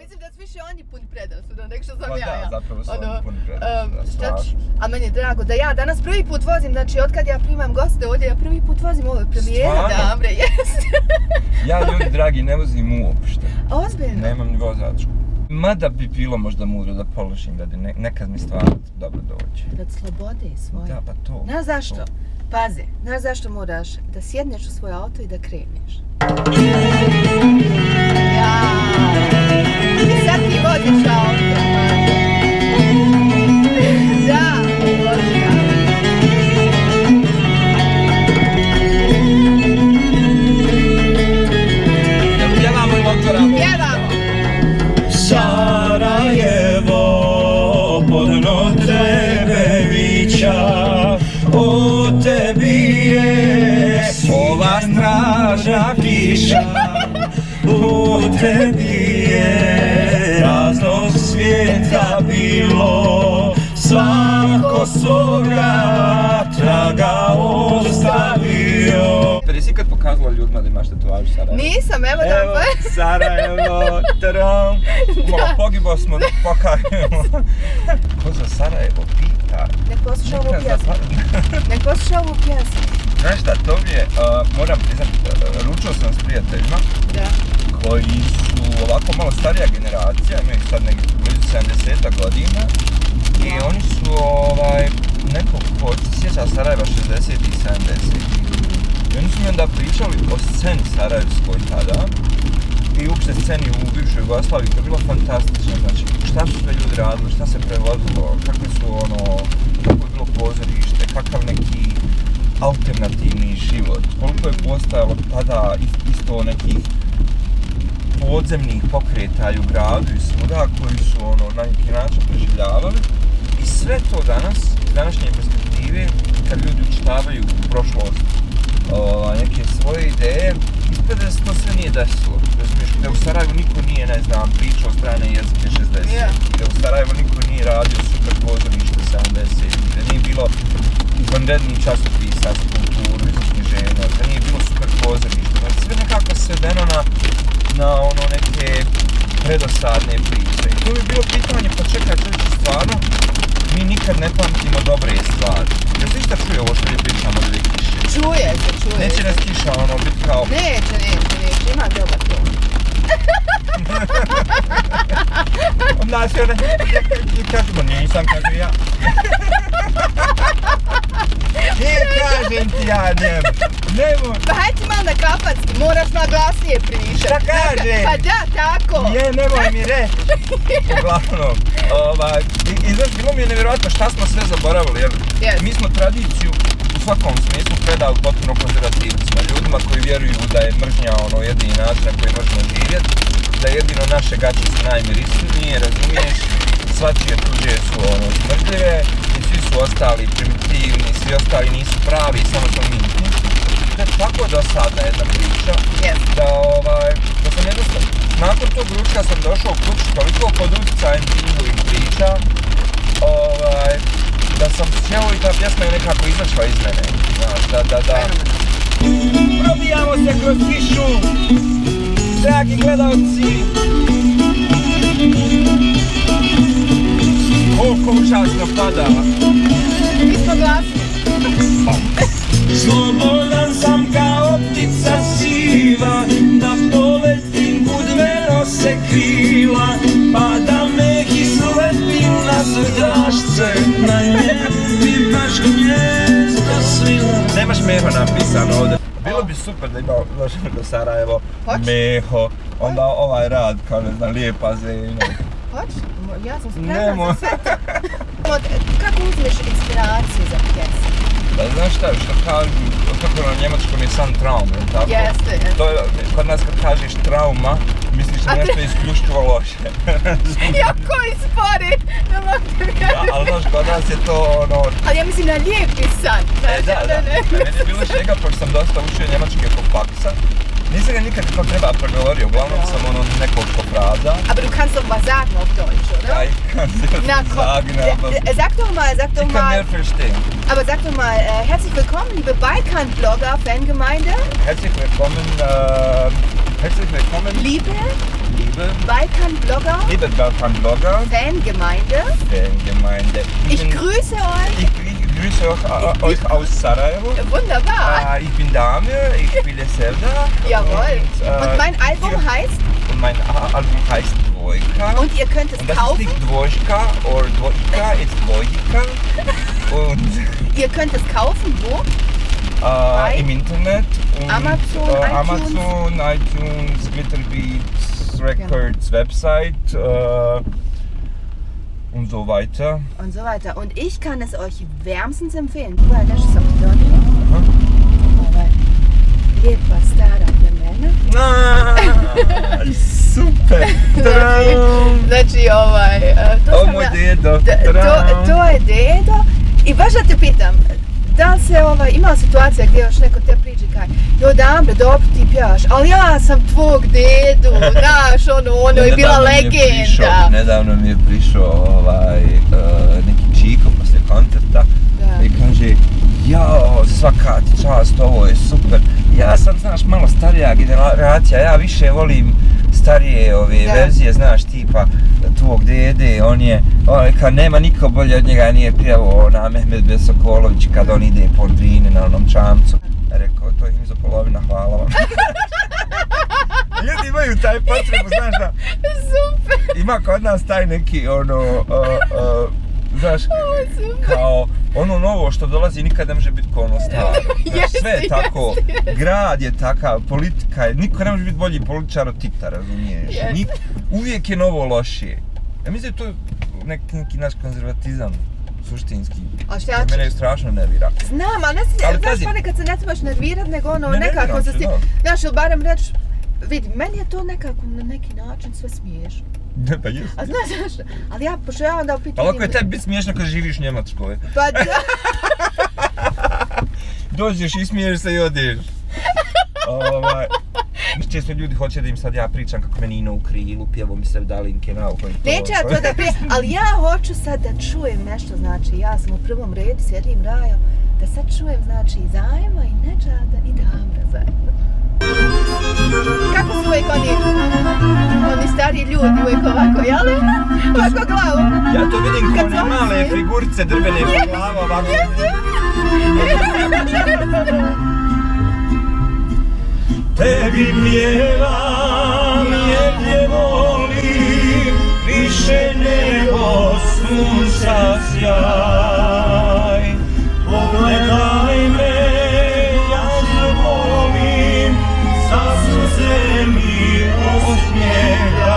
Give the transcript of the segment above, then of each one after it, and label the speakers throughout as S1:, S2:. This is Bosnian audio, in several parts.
S1: Mislim da su više oni puni predrasuda nego što sam
S2: Pa
S1: ja.
S2: da, zapravo su oni puni predrasuda,
S1: Šta ću?
S2: strašno.
S1: A meni je drago da ja danas prvi put vozim, znači otkad ja primam goste ovdje, ja prvi put vozim ove premijere,
S2: Stvarno?
S1: Dambre, jeste.
S2: Ja, ljudi dragi, ne vozim uopšte.
S1: Ozbiljno?
S2: Nemam ni vozačku. Mada bi bilo možda mudro da položim, radi nekad mi stvarno dobro dođe.
S1: Rad slobode svoje.
S2: Da, pa to.
S1: Znaš zašto? Pazi, znaš zašto moraš da sjedneš u svoj auto i da kreneš? Ja. I sad ti voziš auto. Da, voziš auto.
S2: Pjevamo ili otvoramo?
S1: Pjevamo.
S3: Sarajevo, podno tebe vića, o tebi je ova stražna kiša, o tebi je razlog svijeta bilo, svako svoga traga ostavio.
S2: Jesi ikad pokazala ljudima da imaš tatuažu Sarajevo?
S1: Nisam, evo da
S2: Evo, Sarajevo, taram. Malo pogibao smo, pokajemo. Ko za Sarajevo pita?
S1: Nek posluša ovu pjesmu. Nek posluša ovu pjesmu.
S2: Znaš šta, to mi je, moram priznat, ručao sam s prijateljima
S1: Da.
S2: koji su ovako malo starija generacija, imaju sad nekih blizu 70 godina i oni su nekog ko se sjeća Sarajeva 60 i 70. I oni su mi onda pričali o sceni sarajevskoj tada i uopšte sceni u bivšoj Jugoslaviji, to je bilo fantastično, znači šta su sve ljudi radili, šta se prevodilo, kakve su kako je bilo pozorište, kakav neki alternativni život, koliko je postojalo tada isto nekih podzemnih pokreta u gradu i svuda koji su na neki način preživljavali i sve to danas, iz današnje perspektive, kad ljudi učitavaju prošlost, neke svoje ideje, ispada da se to sve nije desilo. Razumiješ, da u Sarajevu niko nije, ne znam, pričao strane jezike 60, da u Sarajevu niko nije radio super pozorište 70, da nije bilo izvanrednih časopisa za kulturu i za knjiženja, da nije bilo super pozorište. Znači sve nekako svedeno na neke predosadne priče. I to bi bilo pitanje, pa čekaj čovječe, stvarno, mi nikad ne pamtimo dobre stvari. Jel se išta čuje ovo što mi pričamo od ove kiše?
S1: Čuje se.
S2: Neće nas kiša biti kao...
S1: Neće, ima dobar to.
S2: Onda se kažemo, nisam, kažu ja. Nije kažem ti ja, nemoj.
S1: Pa hajde ti malo na kafanski, moraš malo glasnije pričati.
S2: Šta kaže?
S1: Pa da, tako.
S2: Nemoj mi reći. Uglavnom, i znaš, bilo mi je nevjerojatno šta smo sve zaboravili, jer mi smo tradiciju u svakom smislu predali potpuno konzervativcima, ljudima koji vjeruju da je mržnja jedini način na koji možemo živjeti, da jedino naše gaće su najmirisnije, razumiješ, svačije tuđe su smrdljive i svi su ostali primitivni, svi ostali nisu pravi, samo smo mi. To je tako dosadna jedna priča, da sam jednostavno, nakon tog ručka sam došao u kuću toliko pod utjecajem njihovih priča, da sam sjeo i ta pjesma je nekako izašla iz mene, znaš, da. Probijamo se kroz kišu, dragi gledalci. Koliko užasno pada.
S1: Mi smo glasni.
S3: Slobodan sam kao ptica siva, da poletim budveno se krila, pa da me isletim na zrdašce, na njebi baš gnjezda svila.
S2: Nemaš Meho napisano ovdje. Bilo bi super da došli do Sarajevo, Meho, onda ovaj rad kao ne znam, lijepa zemlja.
S1: Hoćeš? Ja sam spremna za sve to. Kako uzmeš inspiraciju za pjesmu?
S2: Da znaš šta, što kažu, kako na njemačkom je Traum, je li tako?
S1: Jeste.
S2: Kod nas kad kažeš trauma, misliš da nešto isključivo loše.
S1: Ja koji spori, ne mogu te vjeriti.
S2: Ali znaš, kod nas je to
S1: Ali ja mislim na lijepi san.
S2: Da. Meni je bilo šega, pošto sam dosta učio njemački oko faksa. Nisam ga nikad kako treba progovorio, uglavnom sam nekoliko fraza.
S1: Aber du kannst doch was sagen auf Deutsch, oder?
S2: Ja, ich kann es sagen, aber...
S1: Sag doch mal.
S2: Ich kann mehr verstehen.
S1: Aber sag doch mal, herzlich willkommen, liebe Balkan-Blogger-Fangemeinde.
S2: Herzlich willkommen, Herzlich willkommen,
S1: liebe
S2: liebe
S1: Balkan-Blogger,
S2: Balkan-Blogger,
S1: Fangemeinde. Ich grüße euch.
S2: Ich grüße euch aus Sarajevo.
S1: Wunderbar.
S2: Ich bin Damir, ich spiele Zelda.
S1: Jawohl. Und mein Album heißt?
S2: Und mein Album heißt Dvojka.
S1: Und ihr könnt es
S2: und das
S1: kaufen.
S2: ist nicht Dvojka oder Dvojka, es ist Dvojka. Und
S1: ihr könnt es kaufen, wo?
S2: im Internet. Und,
S1: Amazon,
S2: iTunes, Glitterbeats, Records, Website und so weiter.
S1: Und so weiter. Und ich kann es euch wärmstens empfehlen. Weil das ist so Lijepa stara vremena.
S2: Super!
S1: Znači,
S2: moj dedo.
S1: To je dedo. I baš da te pitam, da li se ima situacija gdje još neko te priđe kaj, jo Damre, dobro ti pjevaš, ali ja sam tvog dedu, znaš, ono je bila legenda.
S2: Nedavno mi je prišao neki čiko poslije koncerta i kaže, jao, svaka ti čast, ovo je super. Ja sam, znaš, malo starija generacija, ja više volim starije verzije, znaš, tipa tvog dede, kad nema niko bolje od njega nije pjevao na Mehmet Besokolović kad on ide po Drine na onom čamcu. Rekao, to je im za polovina, hvala vam. Ljudi imaju taj potrebu, znaš da, ima kod nas taj neki, znaš, kao ono novo što dolazi nikad ne može biti kao ono staro. Sve je tako, grad je takav, politika je, niko ne može biti bolji političar od Tita, razumiješ? Uvijek je novo lošije. Ja mislim da je to neki naš konzervatizam suštinski. Mene je strašno nervira.
S1: Znam, ali znaš ponekad se ne trebaš nervirat, nego nekako se ti, znaš, ili barem reći, vidi, meni je to nekako na neki način sve smiješno.
S2: Pa jes.
S1: A znaš, ali ja pošavam da upitam...
S2: Ali ako je tebi biti smiješno kad živiš u Njemačkoj.
S1: Pa da.
S2: Dođeš i smiješ se i odeš. Često ljudi hoće da im sad ja pričam kako me Nino u krilu, pjevo mi se dalinke na uho i to.
S1: Neće ja to da prijem, ali ja hoću sad da čujem nešto, znači ja sam u prvom redu, sjedim Rajo, da sad čujem znači i Zajma i Nečada i Damra zajedno. Kako su uvijek oni stariji ljudi uvijek ovako, jel? Ovako glavu.
S2: Ja to vidim kao one male figurice drvene po glavu ovako.
S3: Tebi pjevam jer te volim više nego sunca sjaj. Pogledaj me, ja te volim, sa suze mi osmijehaj.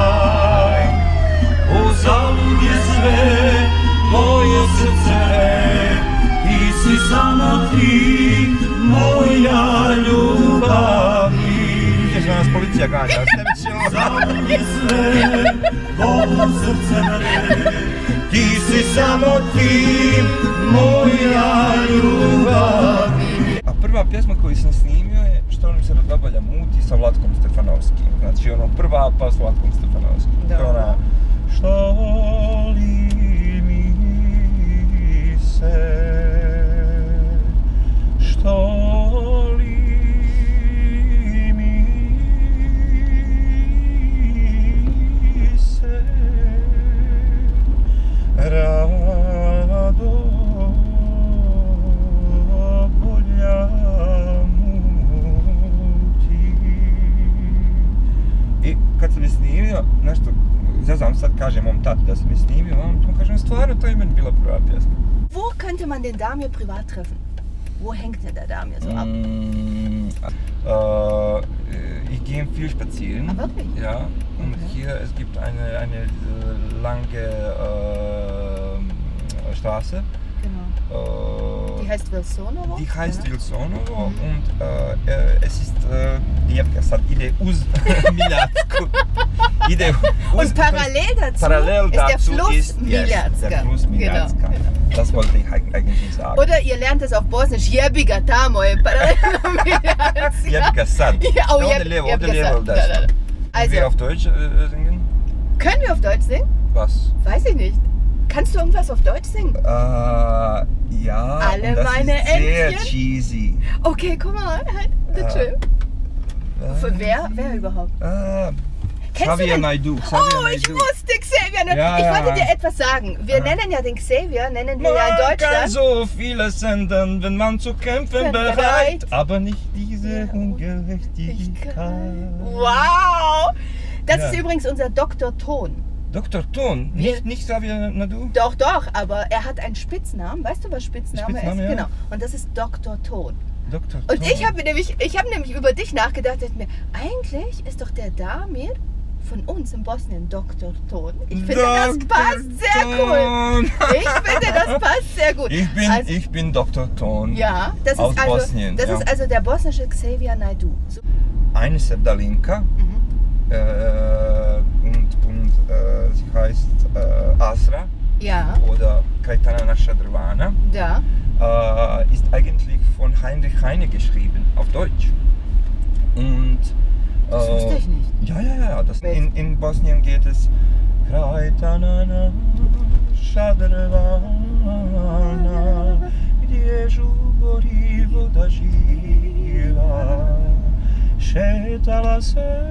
S3: Uzalud je sve moje srce, ti si samo ti, moja ljubav.
S2: Vidiš da nas policija ganja, s tebi ćemo...
S3: Uzalud je sve moje srce, ti si samo ti, moja ljubav.
S2: A prva pjesma koju sam snimio je Što li mi se rodobalja muti sa Vlatkom Stefanovskim. Znači prva pa s Vlatkom Stefanovskim. To je ona... Što li mi se... Što li mi se... Rado bolja muti. I kad sam je snimio, nešto, zazam sad kažem mom tatu da sam je snimio, on kažem stvarno to je meni bila prva pjesma.
S1: Wo könnte man den Damir privat treffen? Wo hängt der Damir so ab?
S2: Ich gehe viel spazieren.
S1: Ah, wirklich?
S2: Ja, und hier, es gibt eine lange Straße.
S1: Genau. Die heißt Vilsonovo?
S2: Die heißt Vilsonovo und es ist, ja sad ide uz Miljacku.
S1: Und parallel dazu ist der Fluss Miljacka.
S2: Genau. Das wollte ich eigentlich sagen.
S1: Oder ihr lernt es auf Bosnisch, jebiga tamo je parallel Miljacka.
S2: Jebiga sad.
S1: Ja, oh,
S2: jebiga sad.
S1: Also,
S2: wir auf Deutsch singen?
S1: Können wir auf Deutsch singen?
S2: Was?
S1: Weiß ich nicht. Kannst du irgendwas auf Deutsch singen?
S2: Ja,
S1: alle
S2: das
S1: meine
S2: ist sehr
S1: Entchen.
S2: cheesy.
S1: Okay, guck mal, halt, bitte. Wer überhaupt? Kennst du
S2: Xavier
S1: den?
S2: Naidoo.
S1: Oh, ich wusste Xavier.
S2: Ja,
S1: ich
S2: ja.
S1: wollte dir etwas sagen. Wir nennen ja den Xavier, ja in
S2: Man kann
S1: Deutschland.
S2: so vieles ändern, wenn man zu kämpfen
S1: Bereit.
S2: bereit, aber nicht diese Ungerechtigkeit.
S1: Wow! Das
S2: Ja.
S1: ist übrigens unser Dr. Ton.
S2: Dr. Ton, nicht Xavier Naidoo?
S1: Doch, aber er hat einen Spitznamen. Weißt du, was Spitzname ist?
S2: Spitzname, ja.
S1: Genau. Und das ist Dr. Ton.
S2: Dr.
S1: Und
S2: Ton.
S1: ich habe nämlich über dich nachgedacht, dachte mir, eigentlich ist doch der Damir von uns in Bosnien Dr. Ton. Ich finde, das
S2: Dr.
S1: passt sehr cool. Ich finde, das passt sehr gut.
S2: Ich bin Dr. Ton.
S1: Ja, das
S2: aus
S1: ist also,
S2: Bosnien.
S1: das
S2: ja.
S1: ist also der bosnische Xavier Naidoo. So.
S2: Eine Sevdalinka und sie heißt Asra
S1: Ja,
S2: oder Kaitana Nasha Drvana.
S1: da.
S2: Ist eigentlich von Heinrich Heine geschrieben, auf Deutsch. Und
S1: Das wusste ich nicht.
S2: Ja. In Bosnien geht es Kaitana Nasha Drvana, gdje žubori voda živa, šetala se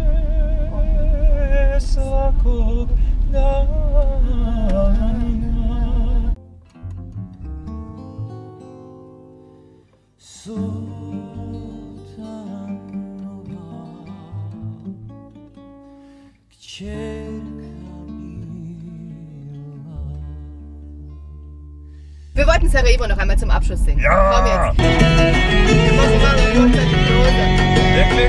S2: svakog dana. Sultanova, kćerka mila.
S1: Wir wollten Sarajevo noch einmal zum Abschluss singen.
S2: Ja.
S1: Komm jetzt. Wir müssen mal eine kurze Hypnose.
S2: Wirklich?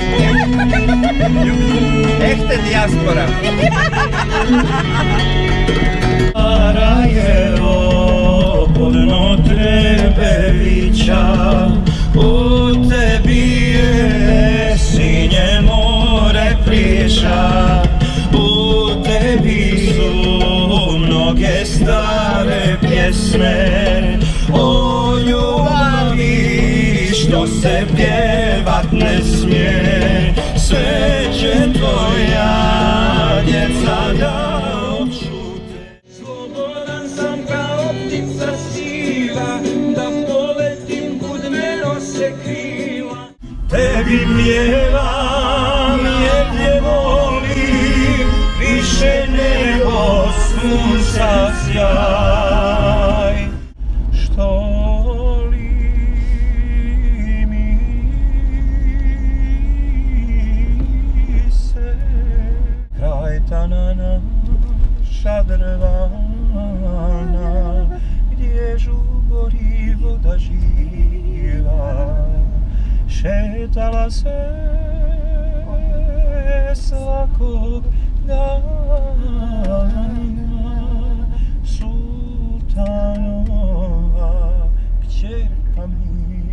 S2: Echte Diaspora.
S3: Sarajevo, podno Trebevića, u tebi je sinje more priča, u tebi su mnoge stare pjesme o ljubavi što se pjevat ne smije, sve će tvoja djeca da odšute. Slobodan sam kao ptica siva, da poletim kud me nose krila. Tebi pjevam jer te volim, više nego sunca sjaj. Što li mi se Kaitana naša drvana, gdje žubori voda živa, šetala se svakog dana. Sultanova, kćerka mi